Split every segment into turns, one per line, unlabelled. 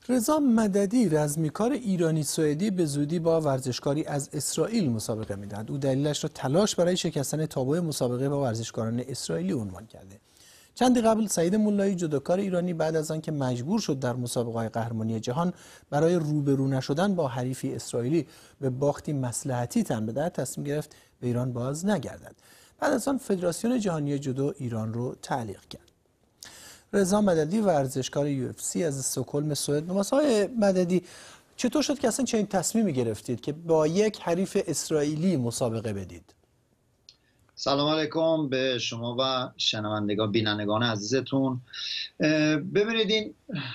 رضا مددی رزمیکار ایرانی سوئدی به زودی با ورزشکاری از اسرائیل مسابقه می‌دهد. او دلیلش را تلاش برای شکستن تابو مسابقه با ورزشکاران اسرائیلی عنوان کرده. چندی قبل سعید مولایی جودوکار ایرانی بعد از آنکه مجبور شد در مسابقه‌های قهرمانی جهان برای روبرو نشدن با حریفی اسرائیلی به باختی مصلحتی تن بدهد تصمیم گرفت به ایران باز نگردد. بعد از آن فدراسیون جهانی جودو ایران رو تعلیق کرد. رضا مددی ورزشکار UFC از استکهلم سوئد. آقای مددی، چطور شد که اصلا چنین تصمیمی گرفتید که با یک حریف اسرائیلی مسابقه بدید؟
سلام علیکم به شما و شنوندگان بینندگان عزیزتون. ببینید این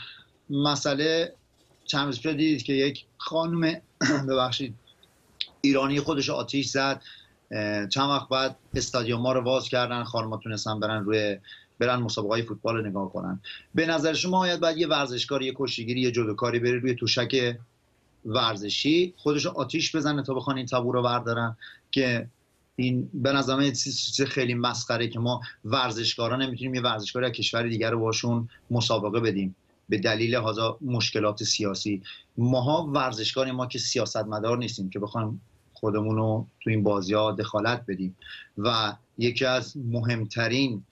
مسئله چند روز پیش دیدید که یک خانم ببخشید ایرانی خودش آتیش زد. چند وقت بعد استادیوم‌ها رو باز کردن، خانم‌ها تونستن برن مسابقه‌های فوتبال رو نگاه کنن. به نظر شما باید یه ورزشکار، یه کشتیگیری، یه جودوکاری بره روی توشک ورزشی خودش آتیش بزنه تا بخوان این تابو رو بردارن؟ که این به نظر من چیز خیلی مسخره که ما ورزشکارا نمیتونیم یه ورزشکاری از کشور دیگر رو باشون مسابقه بدیم به دلیل هزار مشکلات سیاسی. ماها ورزشکاری، ما که سیاستمدار نیستیم که بخوایم خودمون رو تو این بازی‌ها دخالت بدیم. و یکی از مهمترین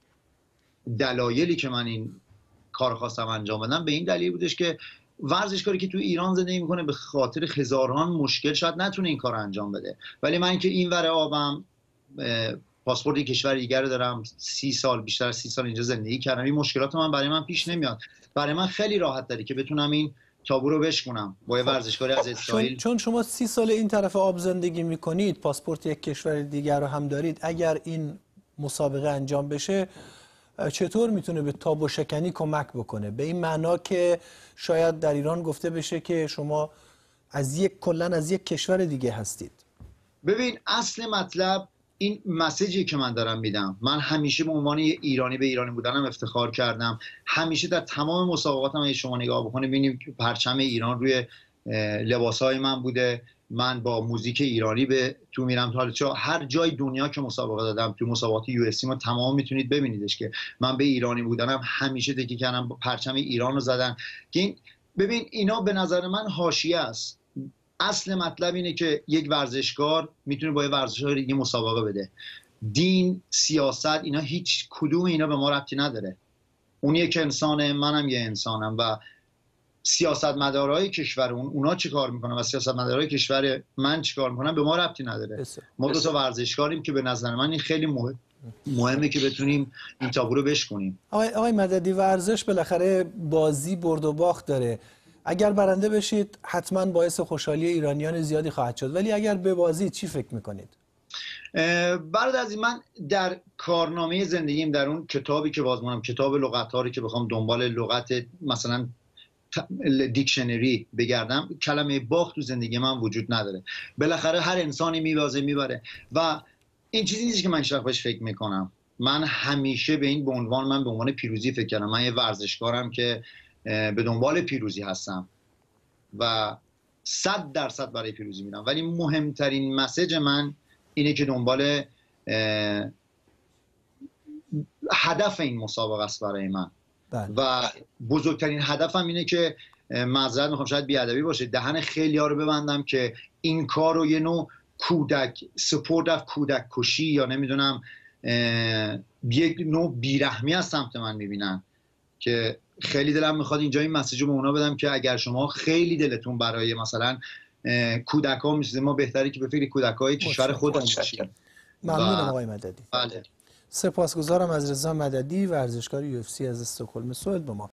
دلایلی که من این کار خواستم انجام بدم به این دلیل بودش که ورزشکاری که تو ایران زندگی میکنه به خاطر هزاران مشکل شاید نتونه این کار انجام بده، ولی من که این ور آبم پاسپورت کشور دیگر دارم، 30 سال بیشتر از 30 سال اینجا زندگی کردم، این مشکلات برای من پیش نمیاد. برای من خیلی راحت تره که بتونم این تابو رو بشکنم با یه ورزشکاری از اسرائیل.
چون شما 30 سال این طرف آب زندگی میکنید، پاسپورت یک کشور دیگر رو هم دارید، اگر این مسابقه انجام بشه چطور میتونه به تابو شکنی کمک بکنه؟ به این معنا که شاید در ایران گفته بشه که شما کلاً از یک کشور دیگه هستید.
ببین اصل مطلب این مسیجی که من دارم میدم. من همیشه به عنوان یه ایرانی به ایرانی بودنم افتخار کردم. همیشه در تمام مسابقاتم اگه شما نگاه بکنید ببینید که پرچم ایران روی لباسای من بوده. من با موزیک ایرانی به تو میرم. حالا هر جای دنیا که مسابقه دادم، تو مسابقات UFC ما تمام میتونید ببینیدش که من به ایرانی بودنم همیشه تکی کردم، پرچم ایران رو زدن. که این ببین اینا به نظر من حاشیه است. اصل مطلب اینه که یک ورزشکار میتونه با یه ورزشکار دیگه مسابقه بده. دین، سیاست، اینا هیچ کدوم اینا به ما ربطی نداره. اون یک انسانه، منم یه انسانم. و سیاستمدارای کشور اونا چی کار میکنن و سیاستمدارای کشور من چی کار میکنن به ما ربطی نداره. ما دو تا ورزشکاریم که به نظر من این خیلی مهمه که بتونیم این تابو رو بشکنیم.
آقای مددی، ورزش بالاخره بازی برد و باخت داره. اگر برنده بشید حتما باعث خوشحالی ایرانیان زیادی خواهد شد، ولی اگر ببازید چی فکر میکنید؟
برادر من در کارنامه زندگیم، در اون کتابی که بازمونم، کتاب لغت‌ها که بخوام دنبال لغت مثلا دیکشنری بگردم، کلمه باخت تو زندگی من وجود نداره. بالاخره هر انسانی میبازه میبره و این چیزی نیست که من هیچ وقت بهش فکر میکنم. من همیشه به عنوان پیروزی فکر کردم. من یه ورزشکارم که به دنبال پیروزی هستم و 100% برای پیروزی میرم، ولی مهمترین مسیج من اینه که دنبال هدف این مسابقه است برای من. و بزرگترین هدفم اینه که معذرت میخوام شاید بیادبی باشه، دهن خیلی‌ها رو ببندم که این کار رو یه نوع کودک کشی یا نمیدونم یک نوع بیرحمی از سمت من میبینن. که خیلی دلم میخواد اینجا این مسیج رو به اونا بدم که اگر شما خیلی دلتون برای مثلا کودک‌ها میسوزه، ما بهتره که به فکر کودک‌های کشور خودمون باشیم.
ممنونم آقای مددی.
بله.
سپاسگزارم از رضا مددی ورزشکار UFC از استکهلم سوئد با ما.